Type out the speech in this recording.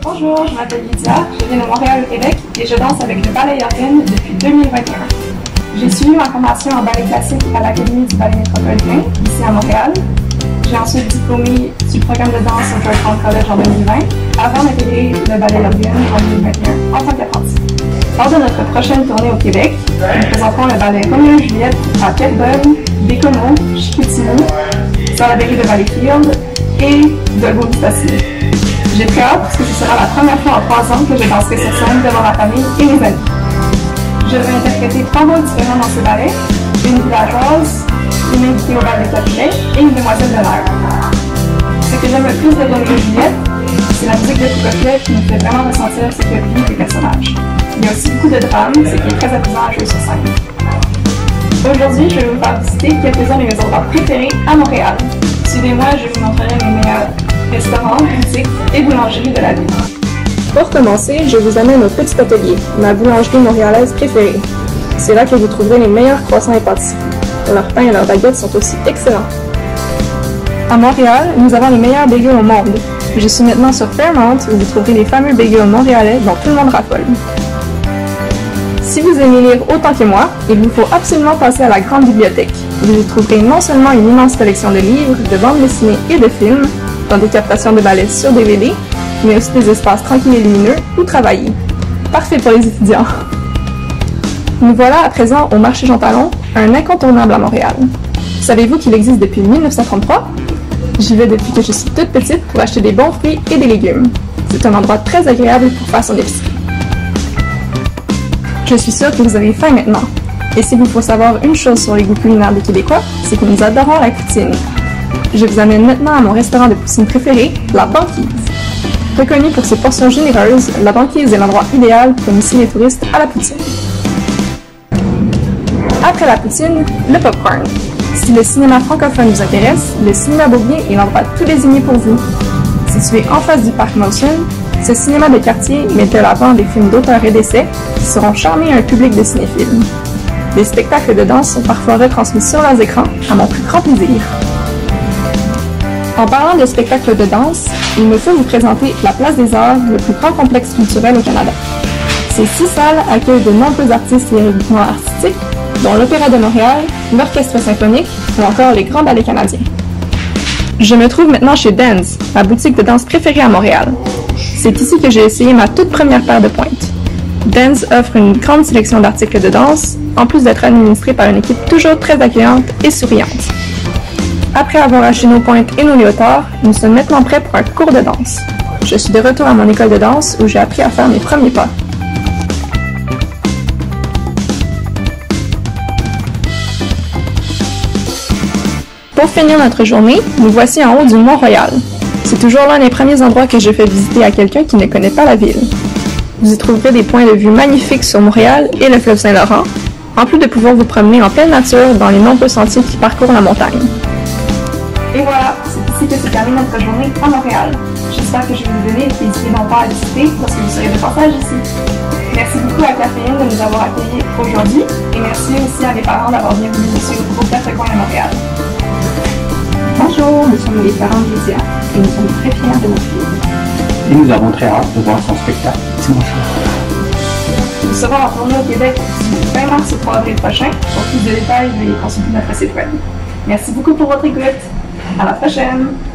Bonjour, je m'appelle Lydia, je viens de Montréal au Québec et je danse avec le ballet Yorgen depuis 2021. J'ai suivi ma formation en ballet classique à l'Académie du ballet métropolitain, ici à Montréal. J'ai ensuite diplômé du programme de danse au Georgetown College en 2020, avant d'intégrer le ballet Yorgen en 2021 en tant qu'apprenti. Lors de notre prochaine tournée au Québec, nous présenterons le ballet Roméo et Juliette à Terrebonne, Bécomo, Chicoutimi, sur la Berry de Valleyfield et de Beauce-Stacy. J'ai très hâte parce que ce sera la première fois en 3 ans que je danserai sur scène devant ma famille et mes amis. Je vais interpréter 3 rôles différents dans ce ballet, une villageoise, une invitée au bal de Capulet et une demoiselle de l'air. Ce que j'aime le plus de Roméo et Juliette, c'est la musique de Prokofiev qui nous fait vraiment ressentir ce que vivent les personnages. Il y a aussi beaucoup de drame, ce qui est très amusant à jouer sur scène. Aujourd'hui, je vais vous faire visiter quelques-uns de mes endroits préférés à Montréal. Suivez-moi, je vous montrerai mes meilleurs restaurants, boutiques et boulangeries de la ville. Pour commencer, je vous amène au Petit Atelier, ma boulangerie montréalaise préférée. C'est là que vous trouverez les meilleurs croissants et pâtisseries. Leurs pains et leurs baguettes sont aussi excellents. À Montréal, nous avons les meilleurs bagels au monde. Je suis maintenant sur Fairmount où vous trouverez les fameux bagels montréalais dont tout le monde raffole. Si vous aimez lire autant que moi, il vous faut absolument passer à la grande bibliothèque. Vous y trouverez non seulement une immense collection de livres, de bandes dessinées et de films, dans des captations de ballets sur DVD, mais aussi des espaces tranquilles et lumineux où travailler. Parfait pour les étudiants! Nous voilà à présent au marché Jean Talon, un incontournable à Montréal. Savez-vous qu'il existe depuis 1933? J'y vais depuis que je suis toute petite pour acheter des bons fruits et des légumes. C'est un endroit très agréable pour faire son épicerie. Je suis sûre que vous avez faim maintenant. Et s'il vous faut savoir une chose sur les goûts culinaires des Québécois, c'est que nous adorons la poutine. Je vous amène maintenant à mon restaurant de poutine préféré, La Banquise. Reconnue pour ses portions généreuses, La Banquise est l'endroit idéal pour initier les touristes à la poutine. Après la poutine, le popcorn. Si le cinéma francophone vous intéresse, le cinéma Beaubien est l'endroit tout désigné pour vous. Situé en face du parc Motion, ce cinéma de quartier met de l'avant des films d'auteurs et d'essais qui seront charmés à un public de cinéphiles. Des spectacles de danse sont parfois retransmis sur leurs écrans, à mon plus grand plaisir. En parlant de spectacles de danse, il me faut vous présenter la Place des Arts, le plus grand complexe culturel au Canada. Ces 6 salles accueillent de nombreux artistes et érudits artistiques, dont l'Opéra de Montréal, l'Orchestre symphonique ou encore les grands ballets canadiens. Je me trouve maintenant chez Dan's, ma boutique de danse préférée à Montréal. C'est ici que j'ai essayé ma toute première paire de pointes. Dan's offre une grande sélection d'articles de danse, en plus d'être administré par une équipe toujours très accueillante et souriante. Après avoir acheté nos pointes et nos léotards, nous sommes maintenant prêts pour un cours de danse. Je suis de retour à mon école de danse où j'ai appris à faire mes premiers pas. Pour finir notre journée, nous voici en haut du Mont-Royal. C'est toujours l'un des premiers endroits que je fais visiter à quelqu'un qui ne connaît pas la ville. Vous y trouverez des points de vue magnifiques sur Montréal et le fleuve Saint-Laurent, en plus de pouvoir vous promener en pleine nature dans les nombreux sentiers qui parcourent la montagne. Et voilà, c'est ici que se termine notre journée à Montréal. J'espère que je vais vous donner des idées d'endroits à visiter lorsque vous serez de passage ici. Merci beaucoup à Caféine de nous avoir accueillis aujourd'hui et merci aussi à mes parents d'avoir bien voulu nous suivre au Café Coin à Montréal. Bonjour, nous sommes les parents de Lydia et nous sommes très fiers de notre fille. Et nous avons très hâte de voir son spectacle dimanche soir. Nous serons en tournée au Québec du 20 mars au 3 avril prochain. Pour plus de détails, veuillez consulter notre site web. Merci beaucoup pour votre écoute. À la prochaine!